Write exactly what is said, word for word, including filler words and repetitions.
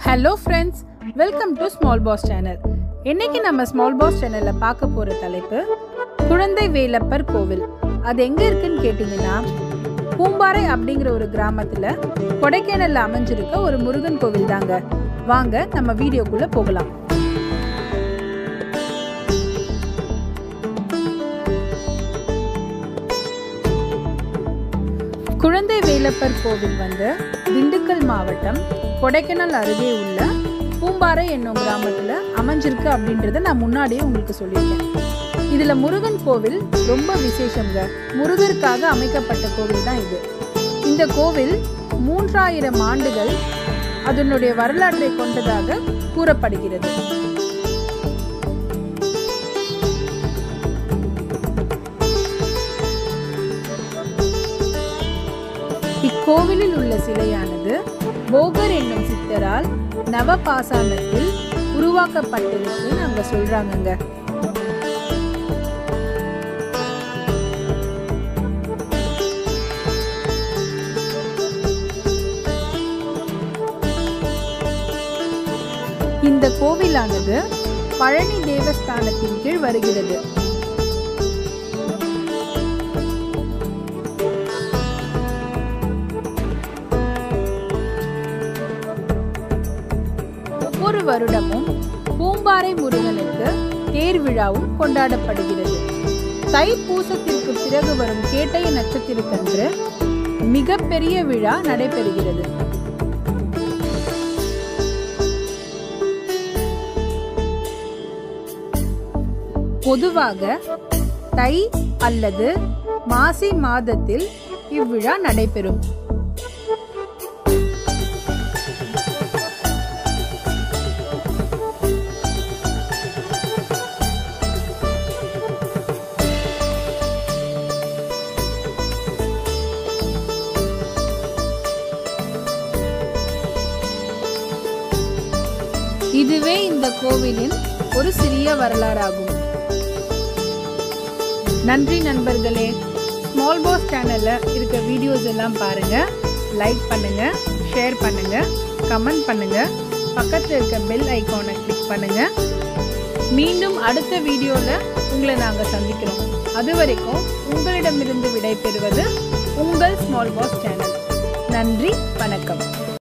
Hello friends, welcome to Small Boss Channel. இன்னைக்கு நம்ம Small Boss Channelல பார்க்க போற தலைப்பு குழந்தை வேலப்பர் கோவில். அது எங்க இருக்குன்னு கேட்டிங்கன்னா பூம்பாறை அப்படிங்கிற ஒரு கிராமத்துல கொடைக்கானல்ல அமைஞ்சிருக்க ஒரு முருகன் கோவில் தாங்க. வாங்க நம்ம வீடியோக்குள்ள போகலாம். குழந்தை வேலப்பர் கோவில் வந்து திண்டுக்கல் மாவட்டம் கொடைக்கானல் அருகே உள்ள பூம்பாறை என்னும் கிராமத்துல அமைஞ்சிருக்கு அப்படின்றத நான் முன்னாடியே உங்களுக்கு சொல்லியிருக்கேன். இதுல முருகன் கோவில் ரொம்ப விசேஷங்க. முருகருக்காக அமைக்கப்பட்ட கோவில் தான் இது. இந்த கோவில் மூன்றாயிரம் ஆண்டுகள் அதனுடைய வரலாற்றை கொண்டதாக கூறப்படுகிறது. இக்கோவிலில் உள்ள சிலையானது போகர் என்னும் சித்தரால் நவபாசானத்தில் உருவாக்கப்பட்டிருக்குன்னு அங்க சொல்றாங்க. இந்த கோவிலானது பழனி தேவஸ்தானத்தின் கீழ் வருகிறது. ஒவ்வொரு வருடமும் பூம்பாறை முருகனுக்கு தேர் விழாவும் கொண்டாடப்படுகிறது. தைப்பூசத்திற்கு பிறகு வரும் கேட்டை நட்சத்திரத்தன்று மிகப்பெரிய விழா நடைபெறுகிறது. பொதுவாக தை அல்லது மாசி மாதத்தில் இவ்விழா நடைபெறும். இதுவே இந்த கோவிலின் ஒரு சிறிய வரலாறாகும். நன்றி நண்பர்களே. ஸ்மால் பாஸ் சேனல்ல இருக்க வீடியோஸ் எல்லாம் பாருங்க, லைக் பண்ணுங்க, ஷேர் பண்ணுங்க, கமெண்ட் பண்ணுங்க, பக்கத்துல இருக்க பெல் ஐகானை கிளிக் பண்ணுங்க. மீண்டும் அடுத்த வீடியோல உங்களை நாங்க சந்திக்கிறோம். அது வரைக்கும் உங்களிடமிருந்து விடை பெறுவது உங்கள் ஸ்மால் பாஸ் சேனல். நன்றி, வணக்கம்.